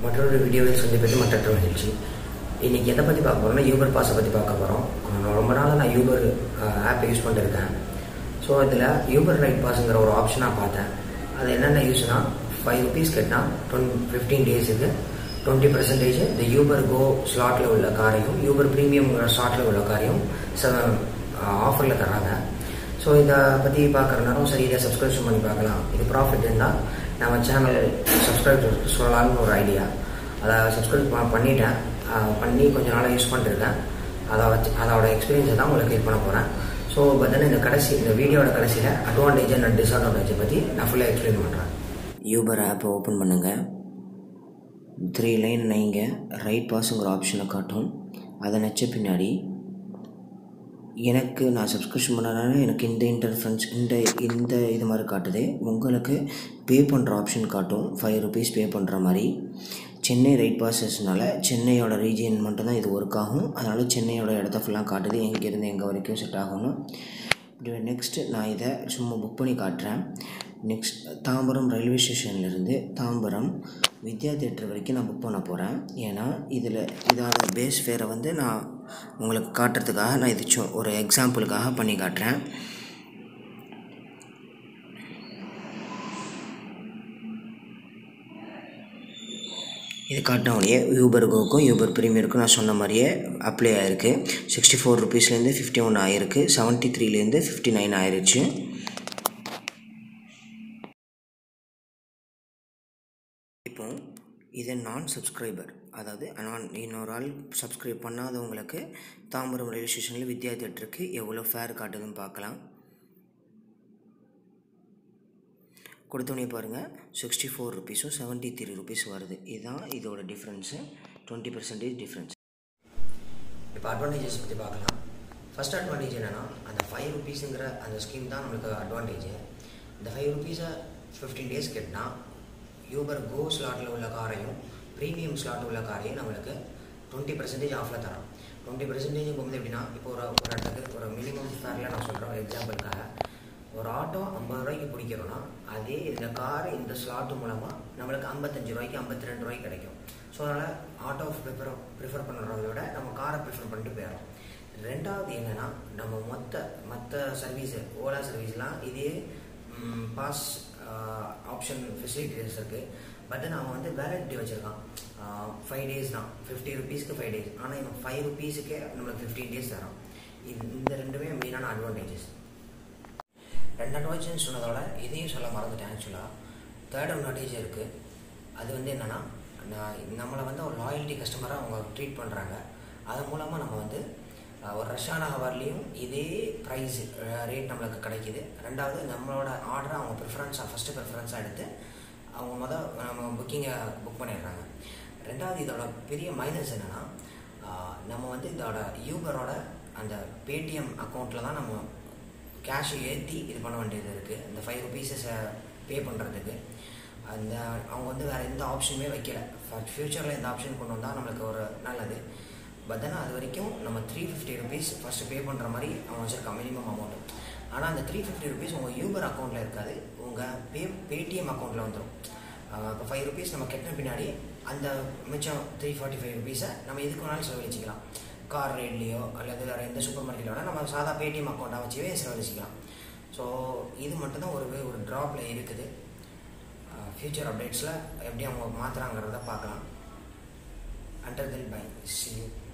மற்றொரு வீடியோவில் சந்திப்பது மற்ற மகிழ்ச்சி. இன்றைக்கி எதை பற்றி பார்க்க போகிறோம்னா யூபர் பாஸை பற்றி பார்க்க போகிறோம். ரொம்ப நாளாக நான் யூபர் ஆப்பை யூஸ் பண்ணிருக்கேன். ஸோ இதில் யூபர் ரைட் பாஸுங்கிற ஒரு ஆப்ஷனாக பார்த்தேன். அது என்னென்ன யூஸ்னால் ₹5 கேட்டால் 15 டேஸுக்கு 20% இந்த யூபர் கோ ஸ்லாட்டில் உள்ள காரையும் யூபர் ப்ரீமியம்ங்கிற ஸ்லாட்டில் உள்ள காரையும் ஆஃபரில் தராங்க. ஸோ இதை பற்றி பார்க்குறனாலும் சரி, இதை சப்ஸ்கிரிப்ஷன் பண்ணி பார்க்கலாம். இது ப்ராஃபிட் இருந்தால் நம்ம சேனல் சப்ஸ்கிரைப் சொல்லலாம்னு ஒரு ஐடியா. அதை சப்ஸ்கிரைப் பண்ணிட்டேன். பண்ணி கொஞ்சம் நாளாக யூஸ் பண்ணிருக்கேன். அதோட எக்ஸ்பீரியன்ஸை தான் உங்களுக்கு ஹெல்ப் பண்ண போகிறேன். ஸோ பார்த்தீங்கன்னா இந்த வீடியோட கடைசியில் அட்வான்டேஜ் அண்ட் டிஸ்அட்வான்டேஜை பற்றி நான் ஃபுல்லாக எக்ஸ்பிளைன் பண்ணுறேன். யூபர் ஆப்பை ஓப்பன் பண்ணுங்கள். 3 லைன் நைங்க ரைட் பாஸுங்கிற ஆப்ஷனை காட்டும். அதை நச்ச பின்னாடி நான் சப்ஸ்கிரிப்ஷன் பண்ணனால எனக்கு இந்த இன்டர்ஃபரன்ஸ் இந்த இது மாதிரி காட்டுது. உங்களுக்கு பே பண்ணுற ஆப்ஷன் காட்டும். ₹5 பே பண்ணுற மாதிரி. சென்னை ரைட் பாஸஸ்னால சென்னையோட ரீஜியன் மட்டும்தான் இது ஒர்க் ஆகும். அதனால் சென்னையோட இடத்த ஃபுல்லாக காட்டுது, எங்கேருந்து எங்கே வரைக்கும் செட் ஆகணும். நெக்ஸ்ட்டு நான் இதை சும்மா புக் பண்ணி காட்டுறேன். நெக்ஸ்ட் தாம்பரம் ரயில்வே ஸ்டேஷன்லேருந்து தாம்பரம் வித்யா தேட்டர் வரைக்கும் நான் புக் பண்ண போகிறேன். ஏன்னா இதோட பேஸ் ஃபேரை நான் உங்களுக்கு காட்டுறதுக்காக நான் இது ஒரு எக்ஸாம்பிளுக்காக பண்ணி காட்டுறேன். இது காட்டினோடனே யூபர் கோக்கும் யூபர் ப்ரீமியருக்கும் நான் சொன்ன மாதிரியே அப்ளை ஆகிருக்கு. ₹64 51 ஆகிருக்கு. 73 59 ஆயிடுச்சு. இப்போ இது நான் சப்ஸ்கிரைபர், அதாவது இன்னொரு ஆள் சப்ஸ்கிரைப் பண்ணாதவங்களுக்கு தாம்பரம் ரயில்வே ஸ்டேஷனில் வித்யா தேட்டருக்கு எவ்வளோ ஃபேர் காட்டுதுன்னு பார்க்கலாம். கொடுத்தோடனே பாருங்கள், ₹64 ₹73 வருது. இதுதான் இதோட டிஃப்ரென்ஸு, 20% டிஃப்ரென்ஸ். இப்போ அட்வான்டேஜஸ் பற்றி பார்க்கலாம். ஃபஸ்ட் அட்வான்டேஜ் என்னென்னா, அந்த ₹5ங்கிற அந்த ஸ்கீம் தான் நம்மளுக்கு அட்வான்டேஜ். இந்த ₹5 15 டேஸ் கேட்டால் யூபர் கோ ஸ்லாட்டில் உள்ள காரையும் ப்ரீமியம் ஸ்லாட்டில் உள்ள காரையும் நம்மளுக்கு 20% ஆஃபில் தரோம். 20% போகும்போது எப்படின்னா, இப்போ ஒரு இடத்துக்கு ஒரு மினிமம் ஃபேரில் நான் சொல்கிறேன் எக்ஸாம்பிளுக்காக. ஒரு ஆட்டோ ₹50 பிடிக்கிறோன்னா அதே இந்த கார் இந்த ஸ்லாட்டு மூலமாக நம்மளுக்கு ₹55 ₹52 கிடைக்கும். ஸோ அதனால் ஆட்டோ ப்ரிஃபர் பண்ணுறத விட நம்ம காரை ப்ரிஃபர் பண்ணிட்டு போயிடறோம். ரெண்டாவது என்னென்னா, நம்ம மற்ற சர்வீஸு ஓலா சர்வீஸ்லாம் இதே பாஸ் ஆப்ஷன் ஃபெசிலிட்டிஸ் இருக்குது. பட் அவன் வேலிடிட்டி வச்சுருக்கான். 5 டேஸ் தான், ₹50க்கு 5 டேஸ். ஆனால் இவன் ₹5க்கே நம்மளுக்கு 15 டேஸ் தரோம். இந்த ரெண்டுமே மெயினான அட்வான்டேஜஸ். 2 அட்வான்டேஜ் சொன்னதோட இதையும் சொல்ல மறந்துட்டேன். ஆக்சுவலாக தேர்ட் அட்வான்டேஜ் இருக்குது. அது என்னென்னா, நம்மளை ஒரு லாயல்ட்டி கஸ்டமராக அவங்க ட்ரீட் பண்ணுறாங்க. அது மூலமாக நம்ம ஒரு ரஷ்ஷான ஹவர்லேயும் இதே ப்ரைஸ் ரேட் நம்மளுக்கு கிடைக்கிது. ரெண்டாவது நம்மளோட ஆர்டரை அவங்க ஃபஸ்ட்டு ப்ரிஃபரன்ஸாக எடுத்து அவங்க நம்ம புக்கிங்கை புக் பண்ணிடுறாங்க. ரெண்டாவது இதோட பெரிய மைனஸ் என்னென்னா, நம்ம இதோட யூபரோட அந்த பேடிஎம் அக்கௌண்ட்டில் தான் நம்ம கேஷ் ஏற்றி இது பண்ண வேண்டியது இருக்குது. இந்த ₹5 பே பண்ணுறதுக்கு அவங்க வேறு எந்த ஆப்ஷனுமே வைக்கல. ஃப்யூச்சரில் இந்த ஆப்ஷன் கொண்டு வந்தால் நம்மளுக்கு ஒரு நல்லது. பட் அது வரைக்கும் நம்ம ₹350 ஃபஸ்ட்டு பே பண்ணுற மாதிரி அவங்க வச்சுருக்காங்க மினிமம் அமௌண்ட்டு. ஆனால் அந்த ₹350 உங்கள் யூபர் அக்கௌண்ட்டில் இருக்காது, உங்கள் பேடிஎம் அக்கௌண்ட்டில் வந்துடும். இப்போ ₹5 நம்ம கட்டின பின்னாடி அந்த மிச்சம் ₹345 நம்ம எதுக்கு வேணாலும் செலவழிச்சிக்கலாம். கார் ரேட்லேயோ அல்லது வேறு எந்த சூப்பர் மார்க்கெட்டோட நம்ம சாதா பேடிஎம் அக்கௌண்ட்டாக வச்சுவே செலவழிச்சிக்கலாம். ஸோ இது மட்டும்தான் ஒரு ட்ராப்பில் இருக்குது. ஃப்யூச்சர் அப்டேட்ஸில் எப்படி அவங்க மாற்றுறாங்கிறத பார்க்கலாம். Until then, bye. See you.